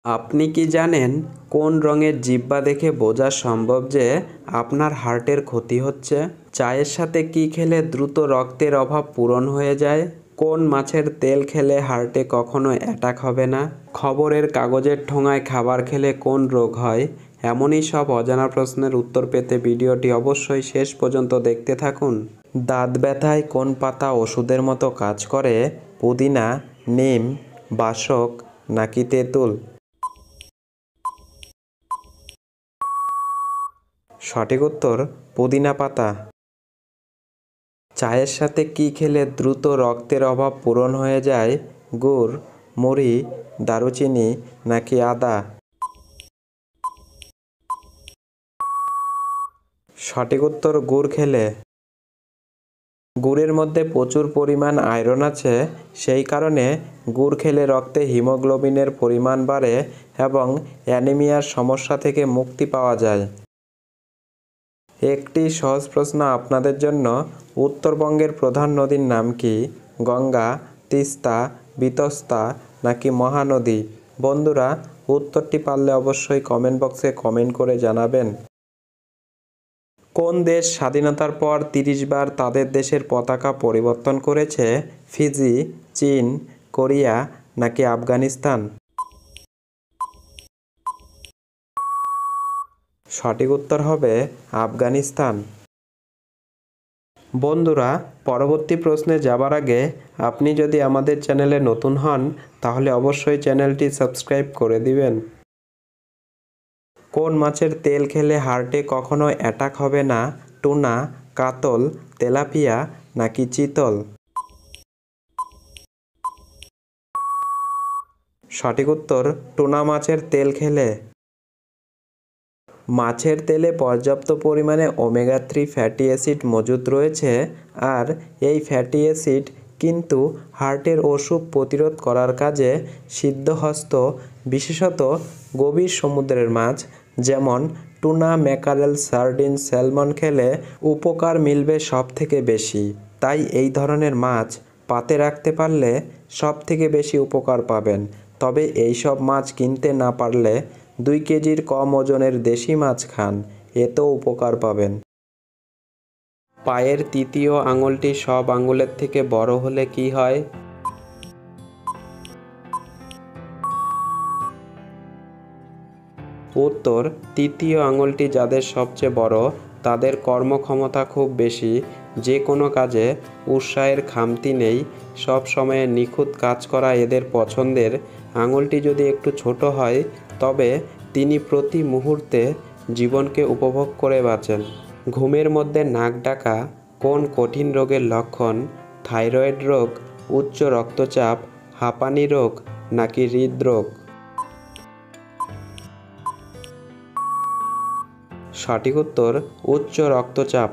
আপনি কি জানেন কোন রঙের জিহ্বা দেখে বোঝা সম্ভব যে আপনার হার্টের ক্ষতি হচ্ছে? চায়ের সাথে কি খেলে দ্রুত রক্তের অভাব পূরণ হয়ে যায়? কোন মাছের তেল খেলে হার্টে কখনো অ্যাটাক হবে না? খবরের কাগজের ঠোঙায় খাবার খেলে কোন রোগ হয়? এমনই সব অজানা প্রশ্নের উত্তর পেতে ভিডিওটি অবশ্যই শেষ পর্যন্ত দেখতে থাকুন। দাঁত ব্যথায় কোন পাতা ওষুধের মতো কাজ করে? পুদিনা, নিম, বাসক নাকি তেঁতুল? সঠিক উত্তর পুদিনা পাতা। চায়ের সাথে কি খেলে দ্রুত রক্তের অভাব পূরণ হয়ে যায়? গুড়, মুড়ি, দারুচিনি নাকি আদা? সঠিক উত্তর গুড় খেলে। গুড়ের মধ্যে প্রচুর পরিমাণ আয়রন আছে, সেই কারণে গুড় খেলে রক্তে হিমোগ্লোবিনের পরিমাণ বাড়ে এবং অ্যানিমিয়ার সমস্যা থেকে মুক্তি পাওয়া যায়। একটি সহজ প্রশ্ন আপনাদের জন্য, উত্তরবঙ্গের প্রধান নদীর নাম কি? গঙ্গা, তিস্তা, বিতস্তা নাকি মহানদী? বন্ধুরা, উত্তরটি পারলে অবশ্যই কমেন্ট বক্সে কমেন্ট করে জানাবেন। কোন দেশ স্বাধীনতার পর 30 বার তাদের দেশের পতাকা পরিবর্তন করেছে? ফিজি, চীন, কোরিয়া নাকি আফগানিস্তান? সঠিক উত্তর হবে আফগানিস্তান। বন্ধুরা, পরবর্তী প্রশ্নে যাবার আগে আপনি যদি আমাদের চ্যানেলে নতুন হন তাহলে অবশ্যই চ্যানেলটি সাবস্ক্রাইব করে দিবেন। কোন মাছের তেল খেলে হার্টে কখনো অ্যাটাক হবে না? টুনা, কাতল, তেলাপিয়া নাকি চিতল? সঠিক উত্তর টুনা মাছের তেল খেলে। মাছের তেলে পর্যাপ্ত পরিমাণে ওমেগা 3 ফ্যাটি অ্যাসিড মজুদ রয়েছে, আর এই ফ্যাটি অ্যাসিড কিন্তু হার্টের অসুখ প্রতিরোধ করার কাজে সিদ্ধহস্ত, বিশেষত গভীর সমুদ্রের মাছ যেমন টুনা, ম্যাকারেল, সার্ডিন, স্যালমন খেলে উপকার মিলবে সব থেকে বেশি। তাই এই ধরনের মাছ পাতে রাখতে পারলে সব থেকে বেশি উপকার পাবেন। তবে এই সব মাছ কিনতে না পারলে 2 কেজির কম ওজনের দেশি মাছ খান, এতেও উপকার পাবেন। পায়ের তৃতীয় আঙুলটি সব আঙুলের থেকে বড় হলে কি হয়? উত্তর তৃতীয় আঙুলটি যাদের সবচেয়ে বড় তাদের কর্মক্ষমতা খুব বেশি, যে কোনো কাজে উৎসাহের খামতি নেই, সব সময়ে নিখুঁত কাজ করা এদের পছন্দের। আঙুলটি যদি একটু ছোট হয় তবে তিনি প্রতি মুহূর্তে জীবনকে উপভোগ করে বাঁচেন। ঘুমের মধ্যে নাক ডাকা কোন কঠিন রোগের লক্ষণ? থাইরয়েড রোগ, উচ্চ রক্তচাপ, হাঁপানি রোগ নাকি হৃদরোগ? সঠিক উত্তর উচ্চ রক্তচাপ।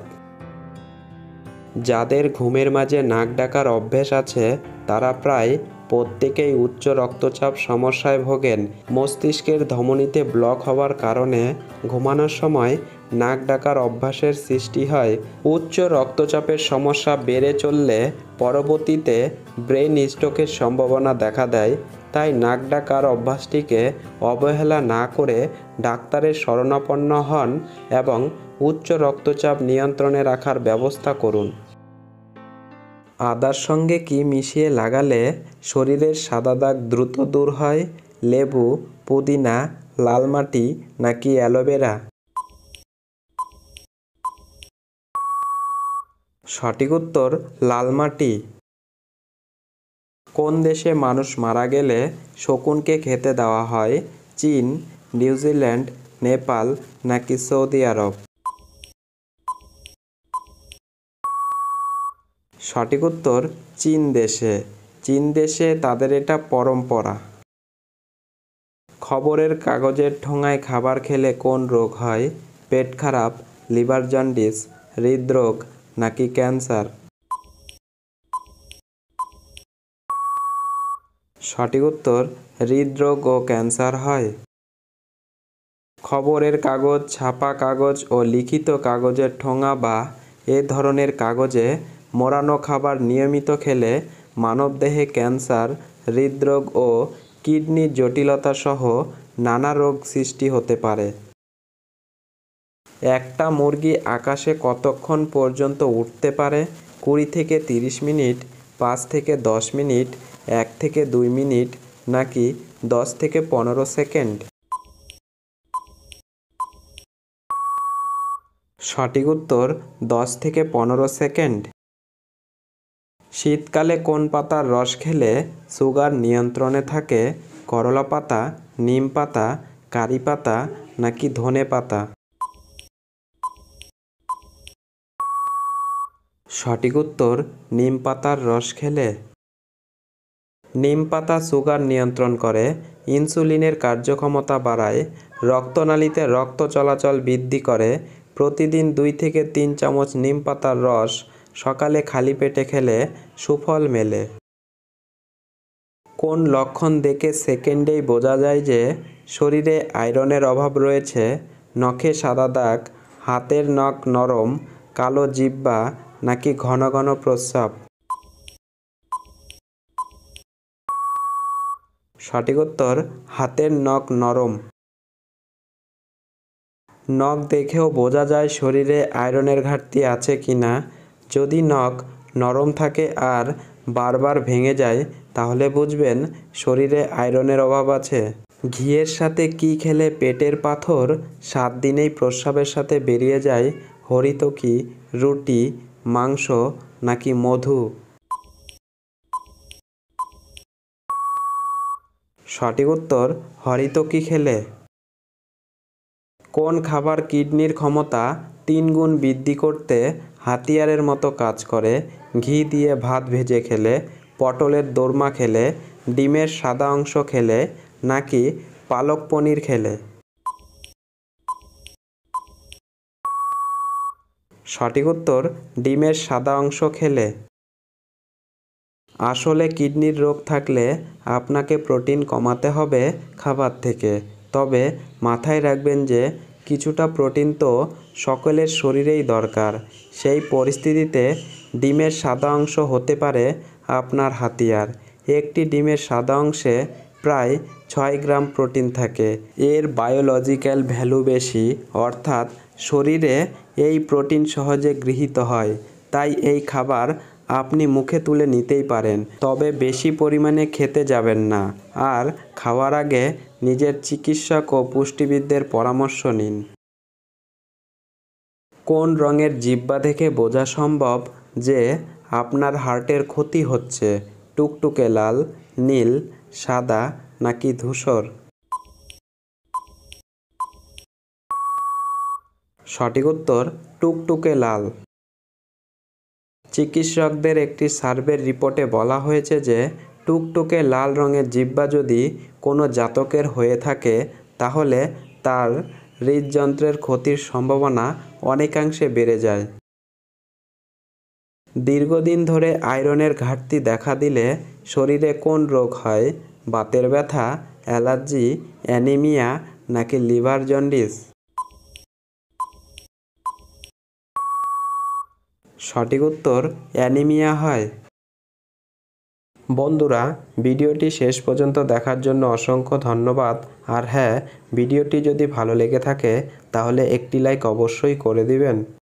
যাদের ঘুমের মাঝে নাক ডাকার অভ্যেস আছে তারা প্রায় প্রত্যেকেই উচ্চ রক্তচাপ সমস্যায় ভোগেন। মস্তিষ্কের ধমনীতে ব্লক হওয়ার কারণে ঘুমানোর সময় নাক ডাকার অভ্যাসের সৃষ্টি হয়। উচ্চ রক্তচাপের সমস্যা বেড়ে চললে পরবর্তীতে ব্রেন স্ট্রোকের সম্ভাবনা দেখা দেয়। তাই নাক ডাকার অভ্যাসটিকে অবহেলা না করে ডাক্তারের শরণাপন্ন হন এবং উচ্চ রক্তচাপ নিয়ন্ত্রণে রাখার ব্যবস্থা করুন। আদার সঙ্গে কি মিশিয়ে লাগালে শরীরের সাদা দাগ দ্রুত দূর হয়? লেবু, পুদিনা, লাল মাটি নাকি অ্যালোভেরা? সঠিক উত্তর লাল মাটি। কোন দেশে মানুষ মারা গেলে শকুনকে খেতে দেওয়া হয়? চীন, নিউজিল্যান্ড, নেপাল নাকি সৌদি আরব? সঠিক উত্তর চীন দেশে। চীন দেশে তাদের এটা পরম্পরা। খবরের কাগজের ঠোঙায় খাবার খেলে কোন রোগ হয়? পেট খারাপ, লিভার জন্ডিস, হৃদরোগ নাকি ক্যান্সার? সঠিক উত্তর হৃদরোগ ও ক্যান্সার হয়। খবরের কাগজ, ছাপা কাগজ ও লিখিত কাগজের ঠোঙা বা এ ধরনের কাগজে মোড়ানো খাবার নিয়মিত খেলে মানবদেহে ক্যান্সার, হৃদরোগ ও কিডনির জটিলতা সহ নানা রোগ সৃষ্টি হতে পারে। একটা মুরগি আকাশে কতক্ষণ পর্যন্ত উঠতে পারে? 20 থেকে 30 মিনিট, 5 থেকে 10 মিনিট, 1 থেকে 2 মিনিট, নাকি 10 থেকে 15 সেকেন্ড? সঠিক উত্তর 10 থেকে 15 সেকেন্ড। শীতকালে কোন পাতার রস খেলে সুগার নিয়ন্ত্রণে থাকে? করলা পাতা, নিম পাতা, কারি পাতা, নাকি ধনে পাতা? সঠিক উত্তর নিম পাতার রস খেলে। নিম পাতা সুগার নিয়ন্ত্রণ করে, ইনসুলিনের কার্যক্ষমতা বাড়ায়, রক্তনালীতে রক্ত চলাচল বৃদ্ধি করে। প্রতিদিন 2 থেকে 3 চামচ নিম পাতার রস সকালে খালি পেটে খেলে সুফল মেলে। কোন লক্ষণ দেখে সেকেন্ডেই বোঝা যায় যে শরীরে আয়রনের অভাব রয়েছে? নখে সাদা দাগ, হাতের নখ নরম, কালো জিহ্বা, নাকি ঘন ঘন প্রস্রাব? সঠিক উত্তর হাতের নখ নরম। নখ দেখেও বোঝা যায় শরীরে আয়রনের ঘাটতি আছে কিনা। যদি নখ নরম থাকে আর বারবার ভেঙে যায় তাহলে বুঝবেন শরীরে আয়রনের অভাব আছে। ঘিয়ের সাথে কি খেলে পেটের পাথর 7 দিনেই প্রস্রাবের সাথে বেরিয়ে যায়? হরিতকি, রুটি, মাংস, নাকি মধু? সঠিক উত্তর হরিতকি খেলে। কোন খাবার কিডনির ক্ষমতা 3 গুণ বৃদ্ধি করতে হাতিয়ারের মতো কাজ করে? ঘি দিয়ে ভাত ভেজে খেলে, পটলের দোরমা খেলে, ডিমের সাদা অংশ খেলে, নাকি পালক পনির খেলে? সঠিক উত্তর ডিমের সাদা অংশ খেলে। আসলে কিডনির রোগ থাকলে আপনাকে প্রোটিন কমাতে হবে খাবার থেকে। তবে মাথায় রাখবেন যে কিছুটা প্রোটিন তো সকলের শরীরেই দরকার। সেই পরিস্থিতিতে ডিমের সাদা অংশ হতে পারে আপনার হাতিয়ার। একটি ডিমের সাদা অংশে প্রায় 6 গ্রাম প্রোটিন থাকে। এর বায়োলজিক্যাল ভ্যালু বেশি, অর্থাৎ শরীরে এই প্রোটিন সহজে গৃহীত হয়। তাই এই খাবার আপনি মুখে তুলে নিতেই পারেন, তবে বেশি পরিমাণে খেতে যাবেন না। আর খাওয়ার আগে নিজের চিকিৎসক ও পুষ্টিবিদদের পরামর্শ নিন। কোন রঙের জিহ্বা দেখে বোঝা সম্ভব যে আপনার হার্টের ক্ষতি হচ্ছে? টুকটুকে লাল, নীল, সাদা, নাকি ধূসর? সঠিক উত্তর টুকটুকে লাল। চিকিৎসকদের একটি সার্ভের রিপোর্টে বলা হয়েছে যে টুকটুকে লাল রঙের জিহ্বা যদি কোনো জাতকের হয়ে থাকে তাহলে তার হৃদযন্ত্রের ক্ষতির সম্ভাবনা অনেকাংশে বেড়ে যায়। দীর্ঘদিন ধরে আয়রনের ঘাটতি দেখা দিলে শরীরে কোন রোগ হয়? বাতের ব্যথা, অ্যালার্জি, অ্যানিমিয়া, নাকি লিভার জন্ডিস? সঠিক উত্তর অ্যানিমিয়া হয়। বন্ধুরা, ভিডিওটি শেষ পর্যন্ত দেখার জন্য অসংখ্য ধন্যবাদ। আর হ্যাঁ, ভিডিওটি যদি ভালো লেগে থাকে তাহলে একটি লাইক অবশ্যই করে দিবেন।